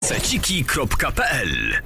seciki.pl.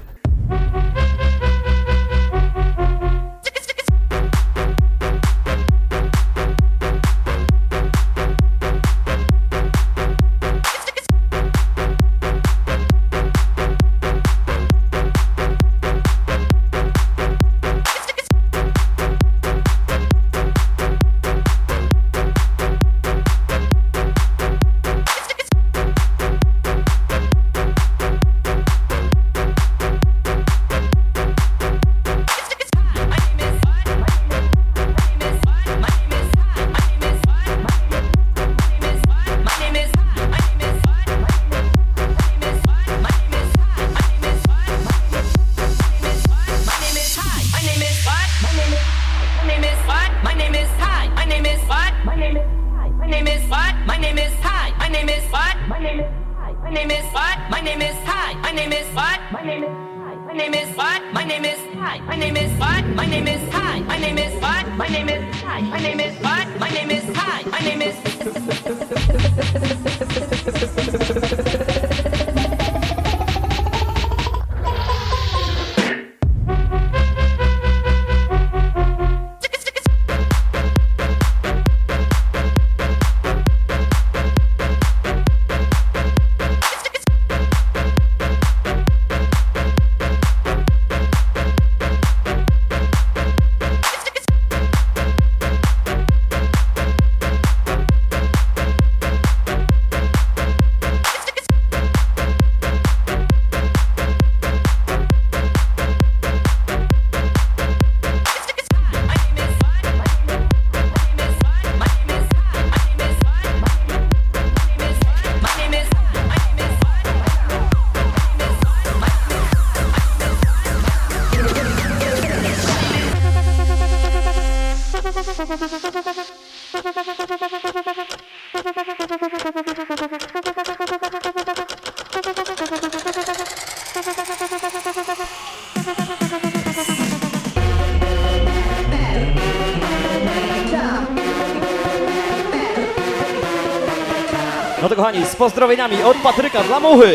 No to kochani, z pozdrowieniami od Patryka dla Muchy.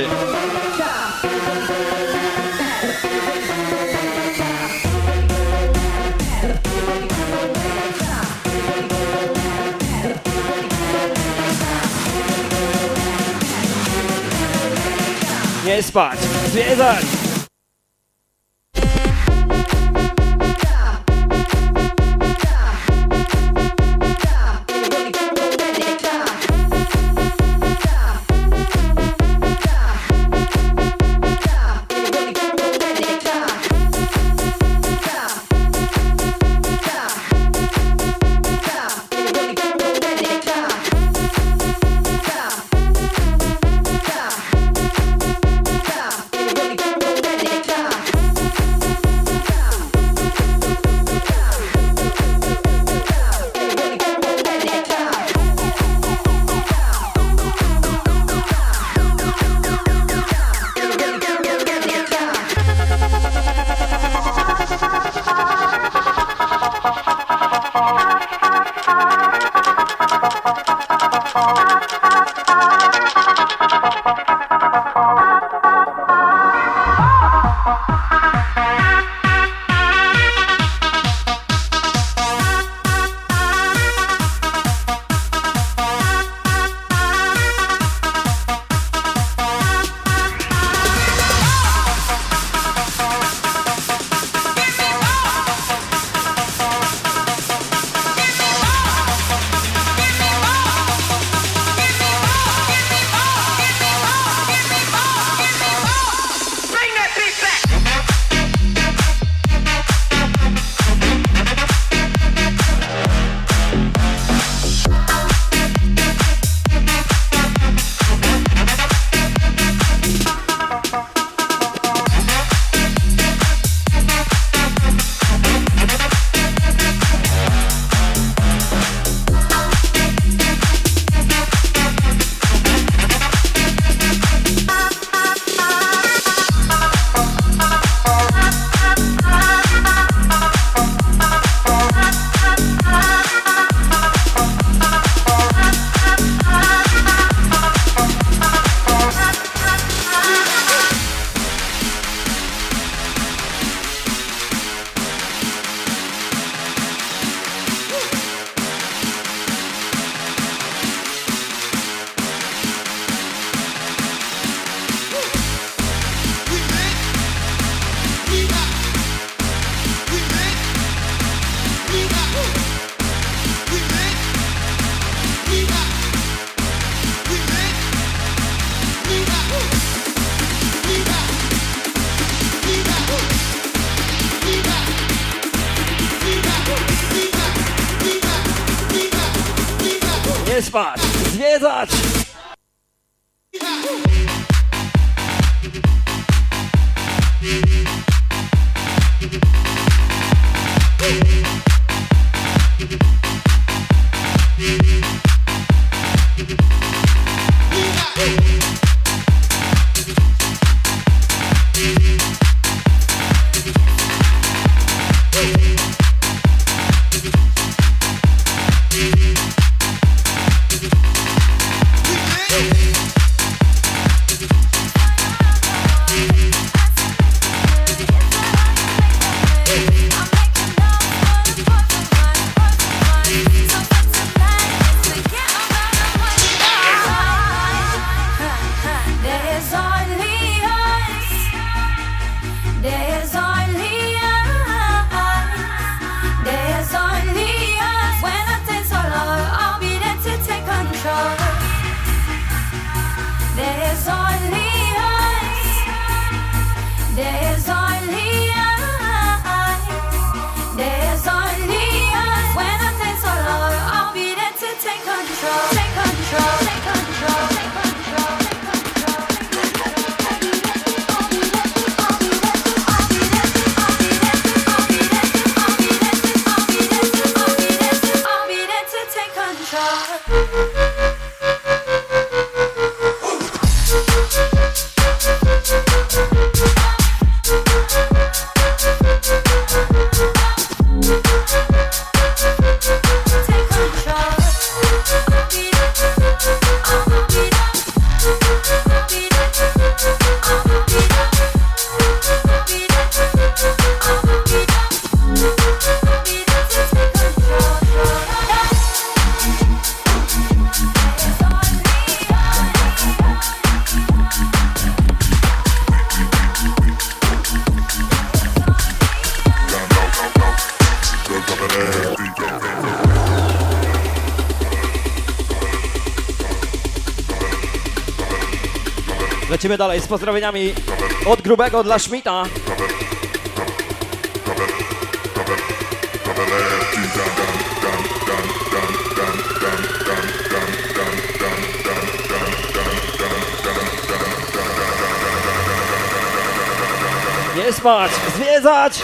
Nie spać, zwiedzać. Bring that beat back. spać, zwiedzać! Lecimy dalej z pozdrowieniami od grubego dla Schmidta. Nie spać, zwiedzać!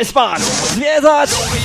nie spać, zwiedzać!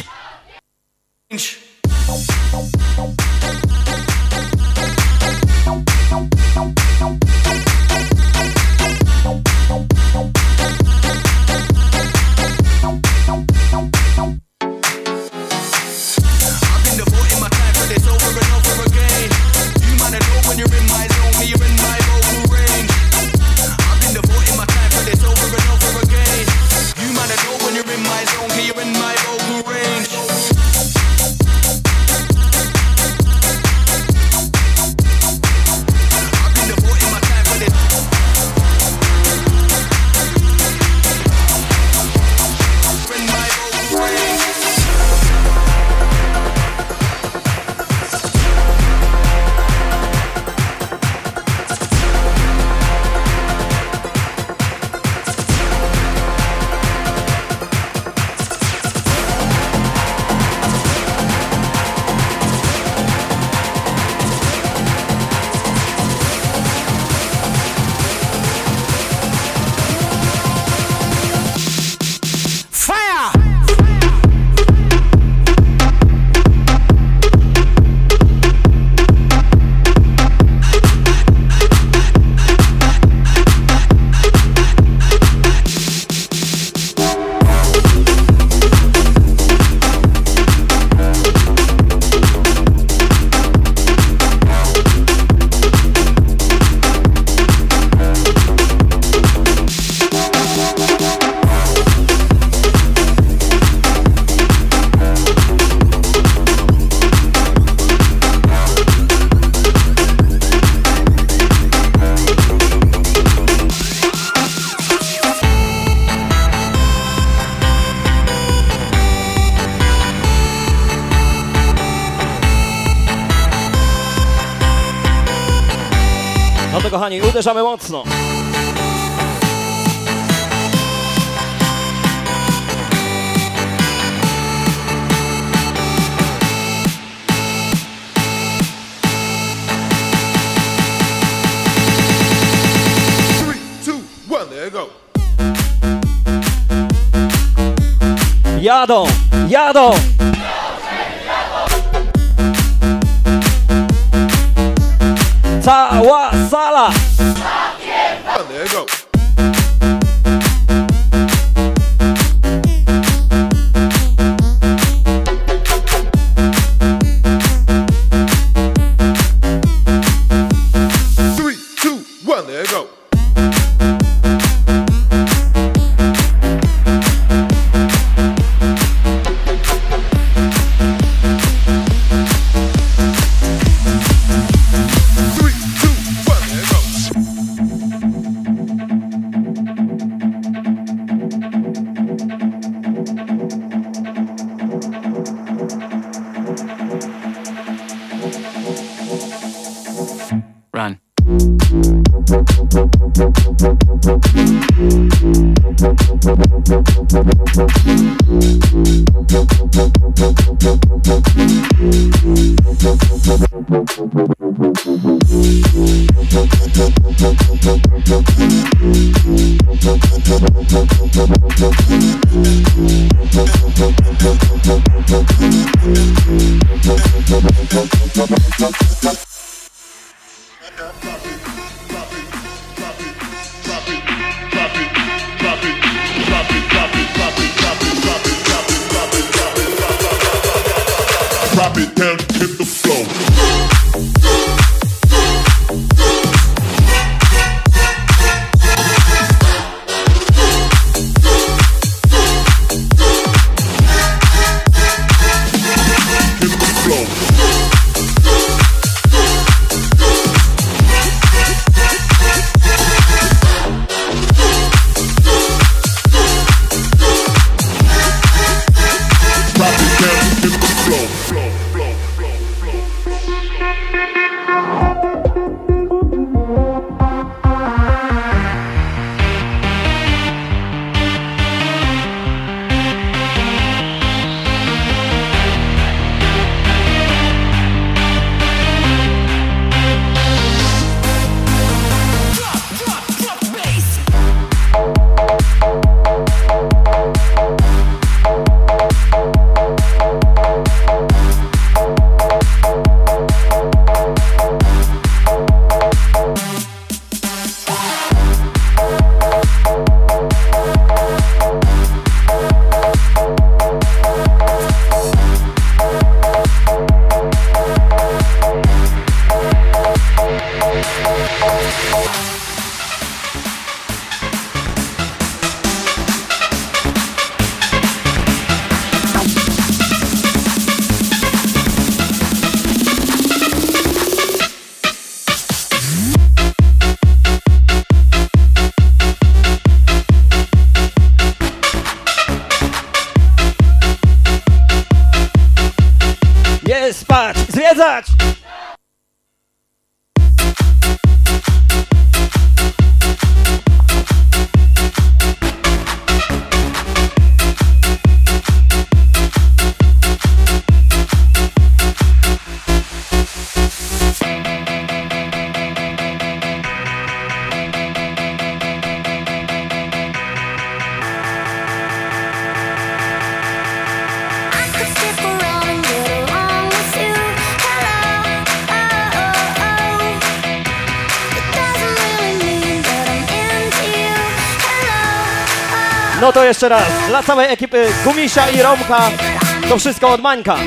No to kochani, uderzamy mocno. Jadą, jadą! Cała sala! There you go. Three, two, one, there you go. Run. Drop it down, hit the floor. Hit the floor. Jest, spać, zwiedzać! No to jeszcze raz, dla całej ekipy Gumisia i Romka, to wszystko od Mańka.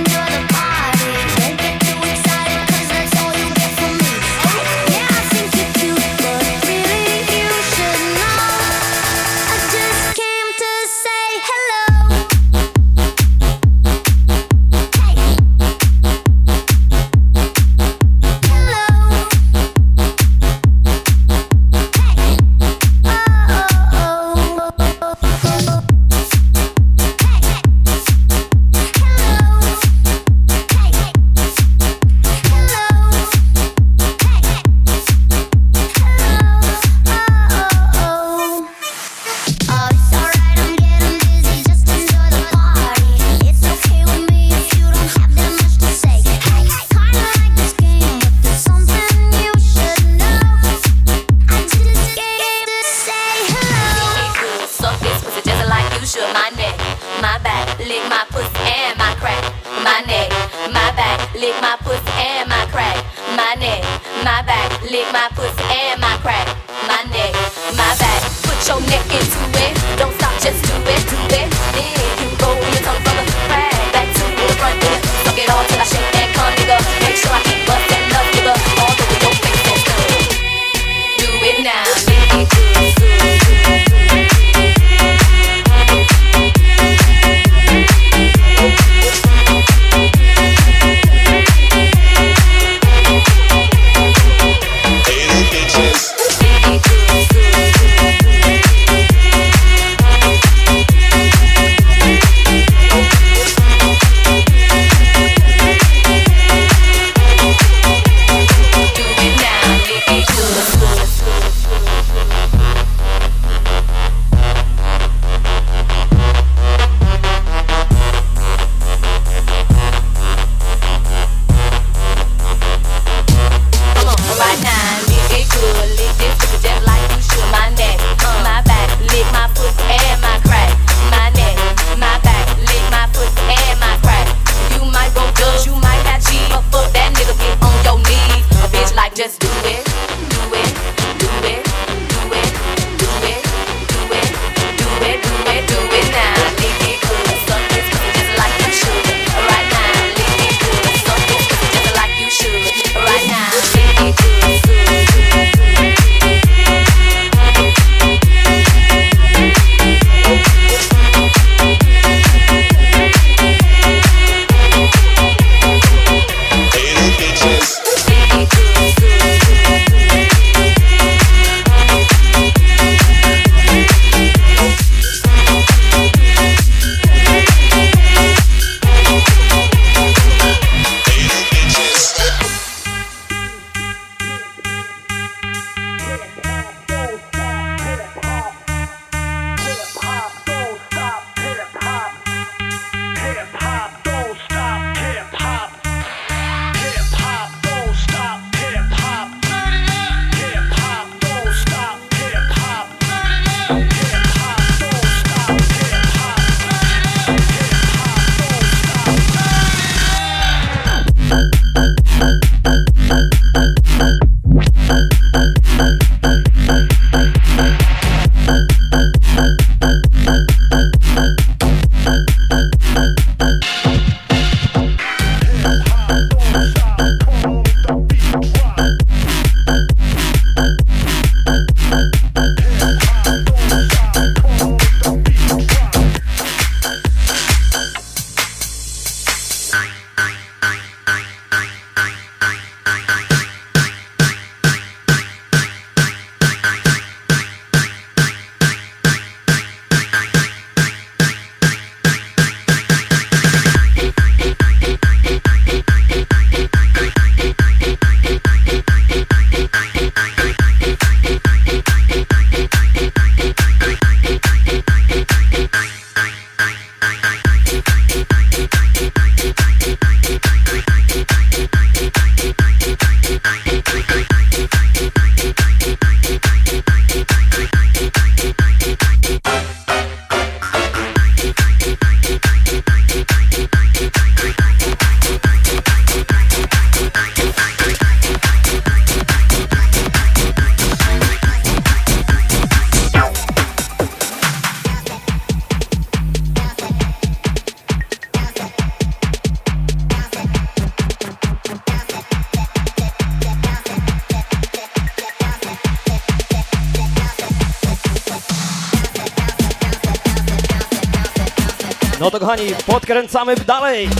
No to kochani, podkręcamy dalej.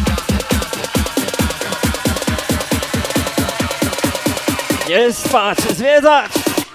Nie spać, zwiedzać.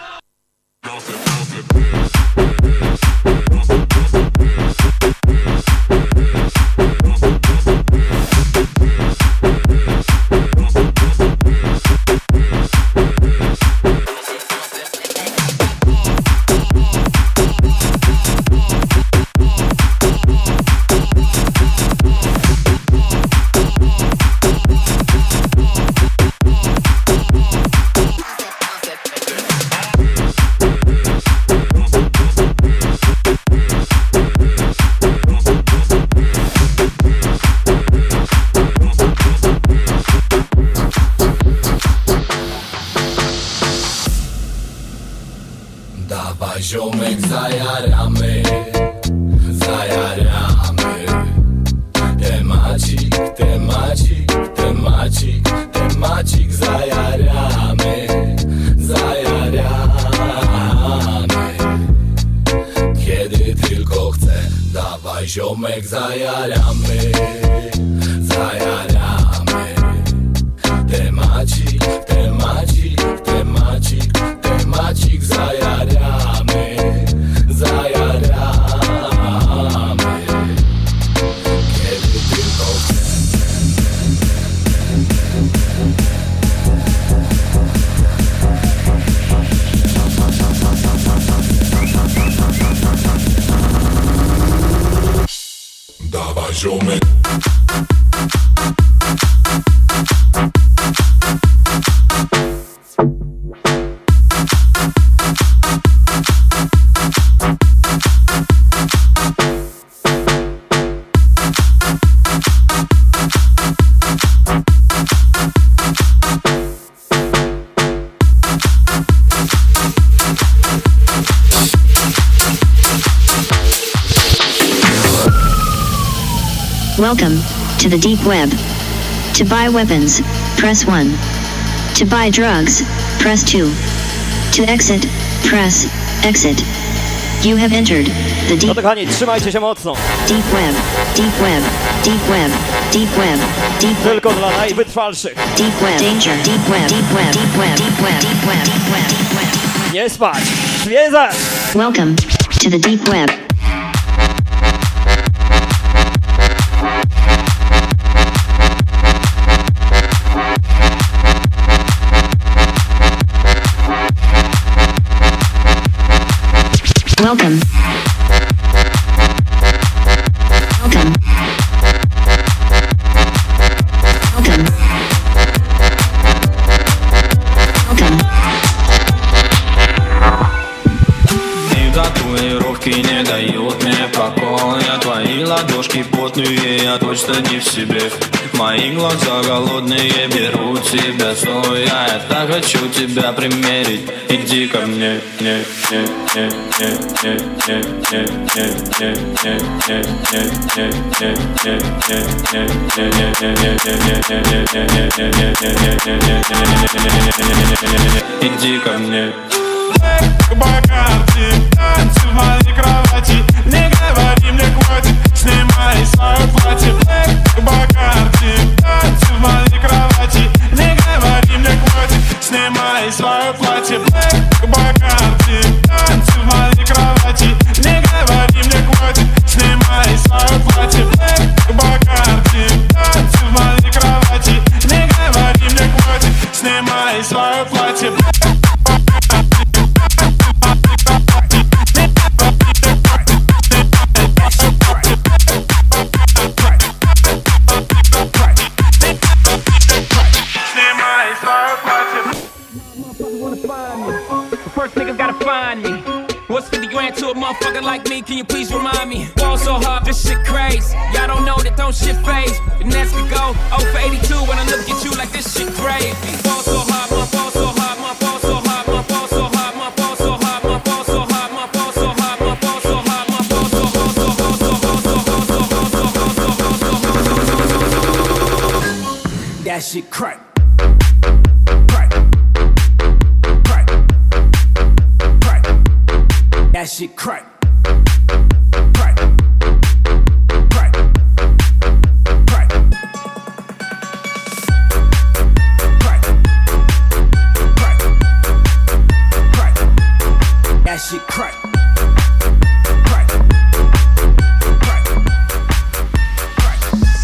Ziomek, zajaramy, zajaramy. Temacik, temacik, temacik, temacik, zajaramy, zajaramy. Kiedy tylko chcę, dawaj ziomek, zajaramy, zajaramy. Temacik, temacik, temacik, temacik, zajaramy, zajaramy. Kiedy tylko chcę. Dawaj ziomek. Welcome to the deep web. To buy weapons, press 1. To buy drugs, press 2. To exit, press exit. You have entered the deep. No to kochani, trzymajcie się mocno. Deep web, deep web, deep web, deep web, deep web. Tylko dla najwytrwalszych. Deep web, danger, deep web, deep web, deep web, deep web, deep web, deep web, deep web. Nie spać, zwiedzać. Welcome to the deep web. Welcome. Welcome. Welcome. Welcome. И татуировки не дают мне покоя. Твои ладошки потные, я точно не в себе. Мои глаза голодные берут себя стоя. Я так хочу тебя примерить. Иди ко мне. Иди ко мне. Богатый, танцы в моей кровати. Не говори мне хватит, снимай свое платье. Богатый, танцы в моей кровати. Не говори мне хватит, снимай свое платье. Богатый, танцы в моей кровати. Не говори мне хватит, снимай свое платье. Богатый, танцы в моей кровати. Не говори мне хватит, снимай свое платье. To a motherfucker like me, can you please remind me? Ball so hard, this shit crazy. Y'all don't know that don't shit phase. And as we go, 0 for 82 when I look at you like this shit crazy. Ball so hard, my ball so hard, my ball so hard, my ball so hard, my ball so hard, my ball so hard, my ball so hard, my ball so hard, my ball so hard. That shit crack. That shit crack. Crack. Crack. crack. Crack. Crack. Crack.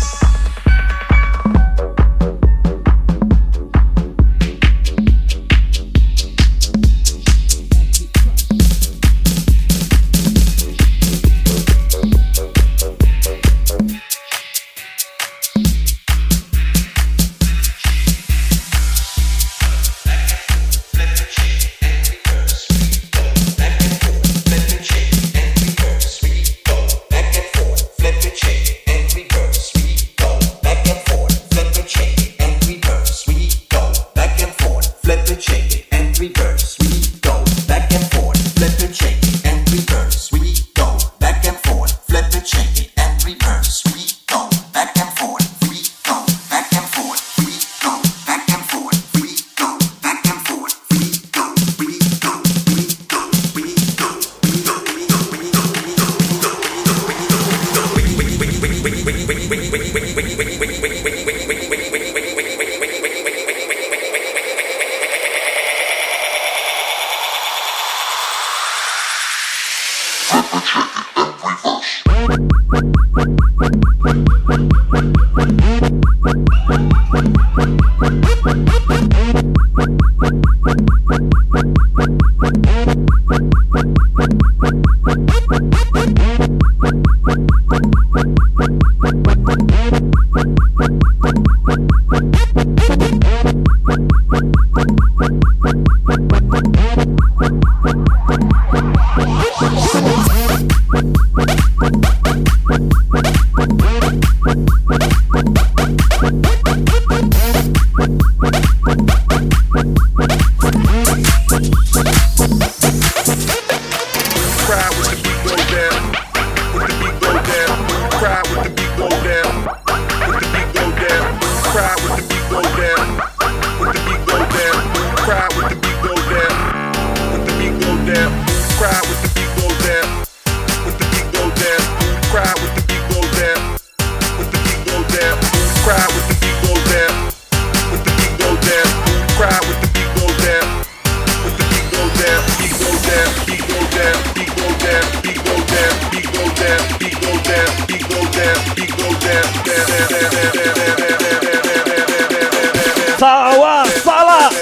Cała sala!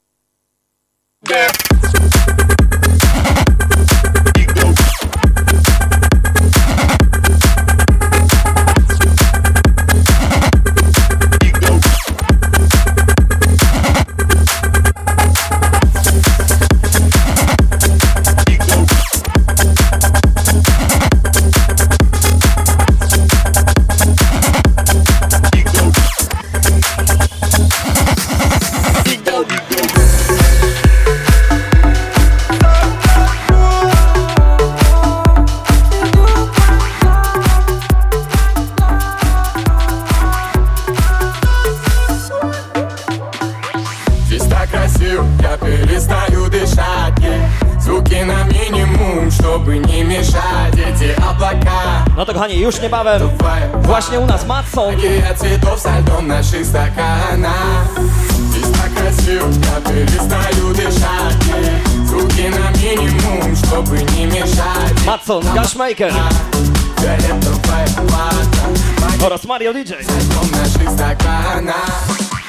No to kochani, już niebawem właśnie u nas Matson. Цветов со льдом в наших стаканах. Здесь так красиво, я перестаю дышать. Звуки на минимум, чтобы не мешать. Matson, Gashmaker Фиолетовая вата. oraz Mario DJ. Со льдом в наших стаканах.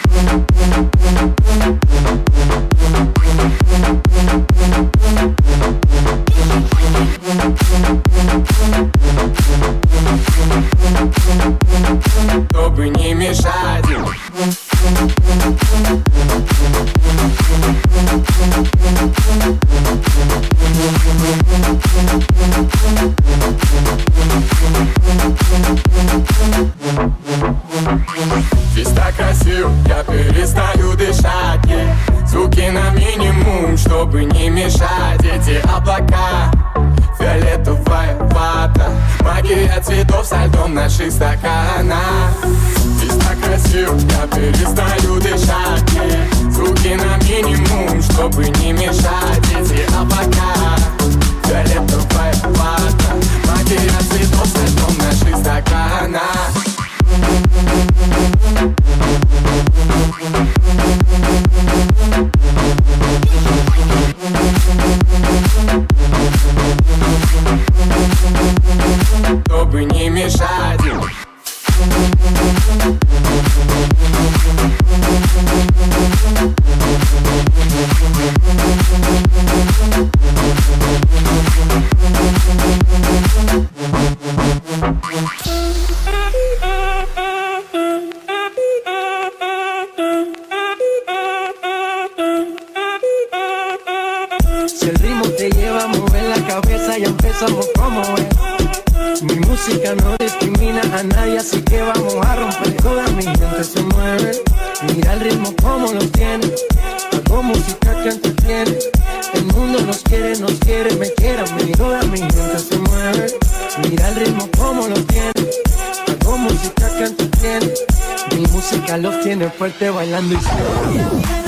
Чтобы не мешать. Здесь так красиво, я перестаю дышать. Звуки на минимум, чтобы не мешать. Эти облака, фиолетовая вата. Магия цветов со льдом в наших стаканах. Здесь так красиво, я перестаю дышать. Звуки на минимум, чтобы не мешать. Эти облака, фиолетовая вата. Магия цветов со льдом в наших стаканах. Si el ritmo te lleva a mover la cabeza, ya empezamos como es. Mi música no discrimina a nadie, así que vamos a romper. Toda mi gente se mueve, mira el ritmo como lo tiene. Hago música que entretiene, el mundo nos quiere, me quiere a mí. Toda mi gente se mueve, mira el ritmo como lo tiene. Hago música que entretiene, mi música los tiene fuerte bailando y se...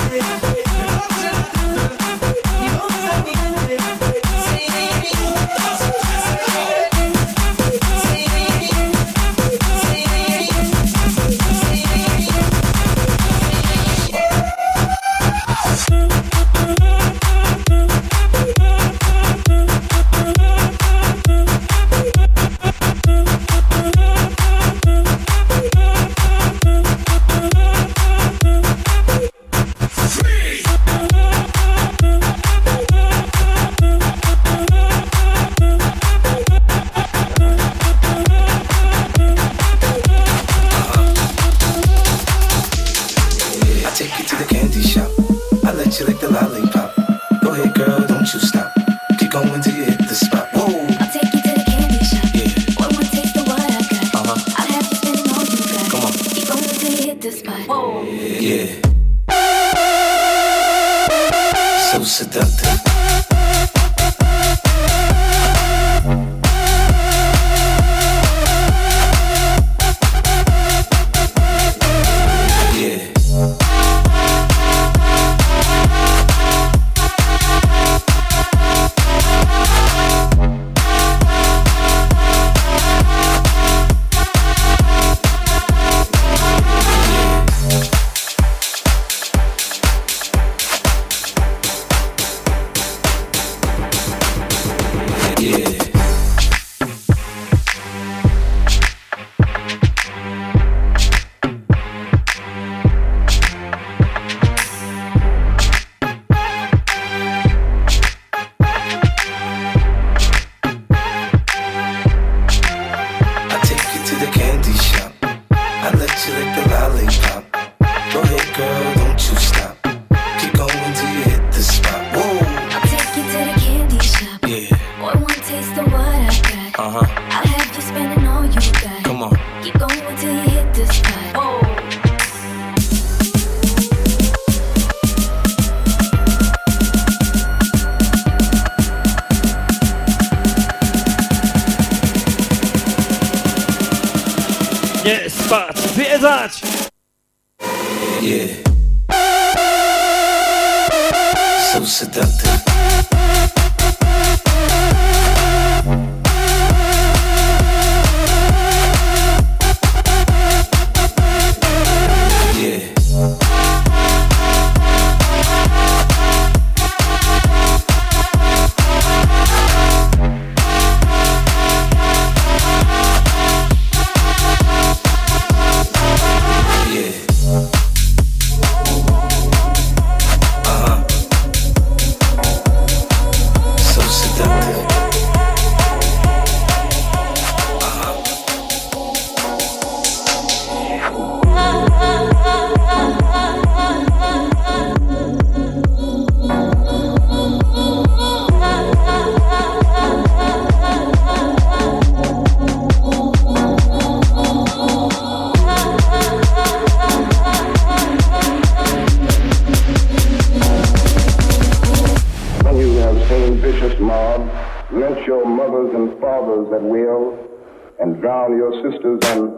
lynch your mothers and fathers at will, and drown your sisters and...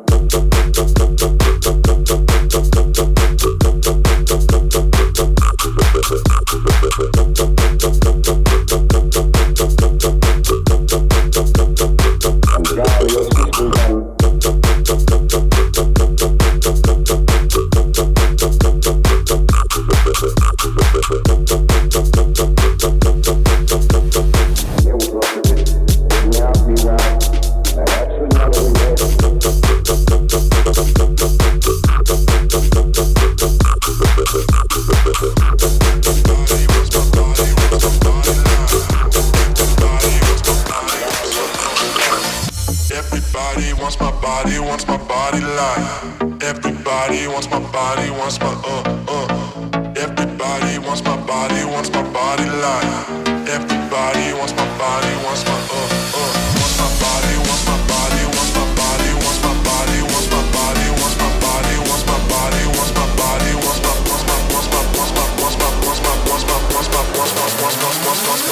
Everybody wants my body, wants my body like. Everybody wants my body, wants my Everybody wants my body like.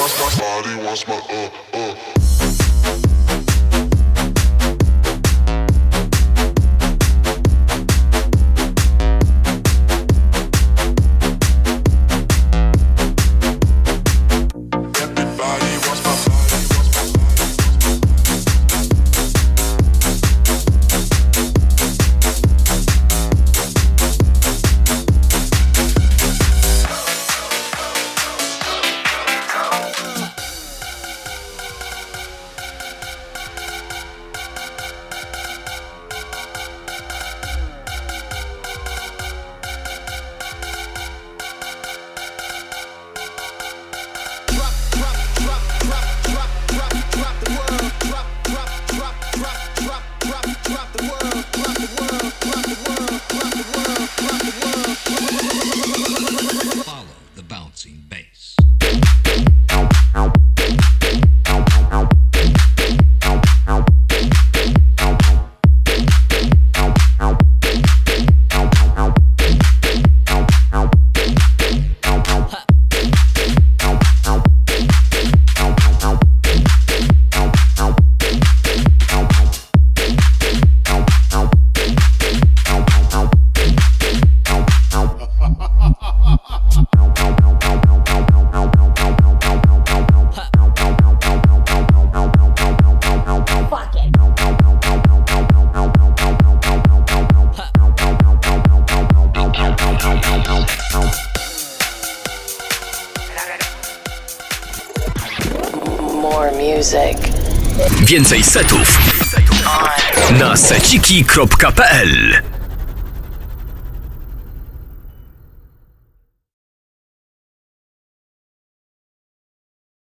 Więcej setów na seciki.pl